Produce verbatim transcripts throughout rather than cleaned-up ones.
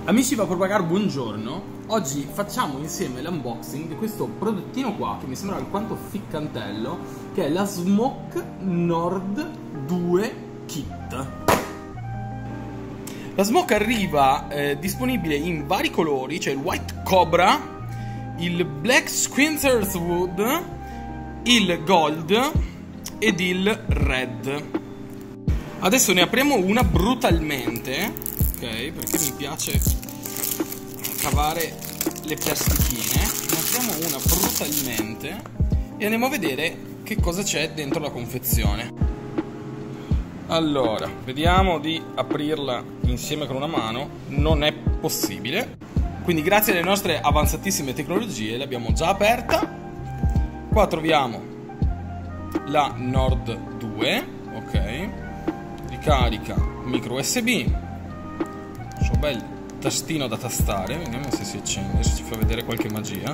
Amici Vaporware, buongiorno. Oggi facciamo insieme l'unboxing di questo prodottino qua che mi sembra alquanto ficcantello, che è la Smoke Nord due Kit. La Smoke arriva eh, disponibile in vari colori, c'è il White Cobra, il Black Squinter's Wood, il Gold ed il Red. Adesso ne apriamo una brutalmente, ok? Perché mi piace cavare le plastichine. Ne apriamo una brutalmente e andiamo a vedere che cosa c'è dentro la confezione. Allora, vediamo di aprirla insieme con una mano. Non è possibile. Quindi grazie alle nostre avanzatissime tecnologie l'abbiamo già aperta. Qua troviamo la Nord due, ok? Ricarica micro U S B. Un bel tastino da tastare. Vediamo se si accende, se ci fa vedere qualche magia.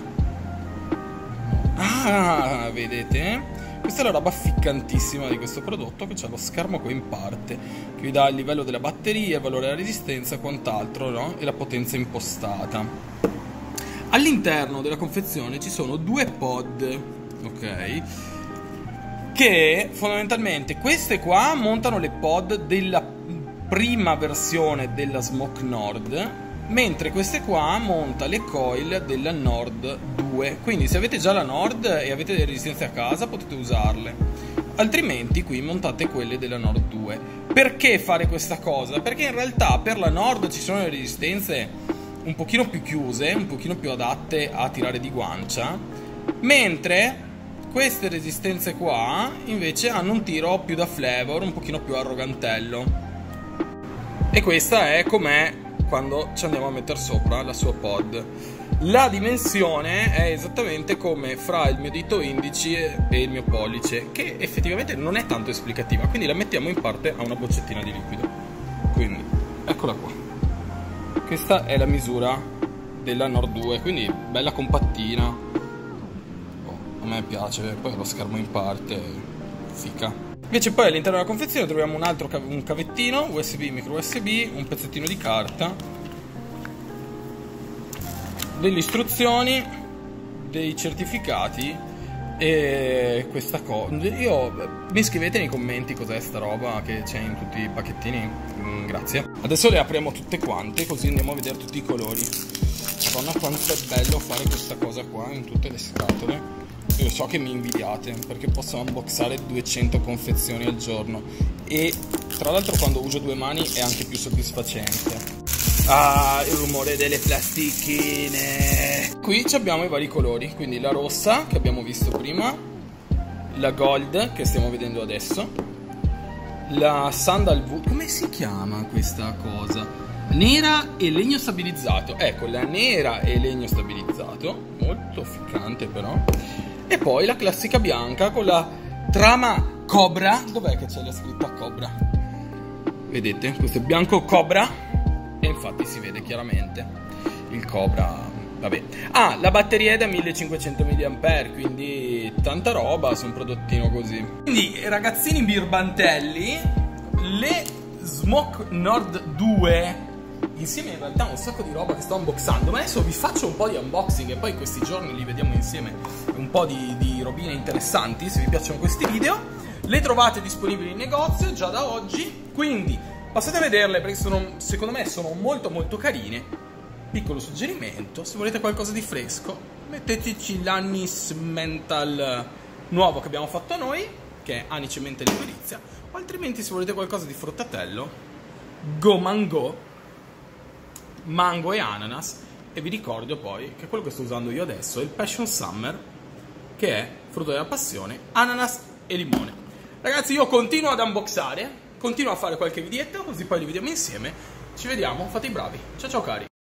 Ah, vedete? Questa è la roba ficcantissima di questo prodotto, che c'è lo schermo qua in parte che vi dà il livello della batteria, il valore della resistenza e quant'altro, no? E la potenza impostata. All'interno della confezione ci sono due pod, ok? Che fondamentalmente queste qua montano le pod della prima versione della Smoke Nord, mentre queste qua monta le coil della Nord due. Quindi se avete già la Nord e avete delle resistenze a casa potete usarle, altrimenti qui montate quelle della Nord due. Perché fare questa cosa? Perché in realtà per la Nord ci sono le resistenze un pochino più chiuse, un pochino più adatte a tirare di guancia, mentre queste resistenze qua invece hanno un tiro più da flavor, un pochino più arrogantello. E questa è com'è quando ci andiamo a mettere sopra la sua pod. La dimensione è esattamente come fra il mio dito indice e il mio pollice, che effettivamente non è tanto esplicativa, quindi la mettiamo in parte a una boccettina di liquido. Quindi eccola qua. Questa è la misura della Nord due, quindi bella compattina. Oh, a me piace, poi lo schermo in parte, fica. Invece poi all'interno della confezione troviamo un altro cav un cavettino U S B, micro U S B, un pezzettino di carta, delle istruzioni, dei certificati e questa cosa. Io mi scrivete nei commenti cos'è sta roba che c'è in tutti i pacchettini. Mm, grazie. Adesso le apriamo tutte quante, così andiamo a vedere tutti i colori. Madonna quanto è bello fare questa cosa qua in tutte le scatole. Io so che mi invidiate perché posso unboxare duecento confezioni al giorno e tra l'altro quando uso due mani è anche più soddisfacente. Ah, il rumore delle plastichine. Qui abbiamo i vari colori, quindi la rossa che abbiamo visto prima, la gold che stiamo vedendo adesso, la sandalwood, come si chiama questa cosa? Nera e legno stabilizzato. Ecco, la nera e legno stabilizzato, molto ficcante però. E poi la classica bianca con la trama Cobra. Dov'è che c'è la scritta Cobra? Vedete? Questo è bianco Cobra. E infatti si vede chiaramente il Cobra. Vabbè. Ah, la batteria è da millecinquecento milliampere, quindi tanta roba su un prodottino così. Quindi ragazzini birbantelli, le Smoke Nord due insieme in realtà un sacco di roba che sto unboxando, ma adesso vi faccio un po' di unboxing e poi questi giorni li vediamo insieme un po' di, di robine interessanti. Se vi piacciono questi video le trovate disponibili in negozio già da oggi, quindi passate a vederle perché sono, secondo me sono molto molto carine. Piccolo suggerimento: se volete qualcosa di fresco metteteci l'Anis Mental nuovo che abbiamo fatto noi, che è Anice Mental Liquirizia, o altrimenti se volete qualcosa di fruttatello, Go Mango, mango e ananas. E vi ricordo poi che quello che sto usando io adesso è il Passion Summer, che è frutto della passione, ananas e limone. Ragazzi, io continuo ad unboxare, continuo a fare qualche videetto, così poi li vediamo insieme. Ci vediamo, fate i bravi. Ciao ciao cari.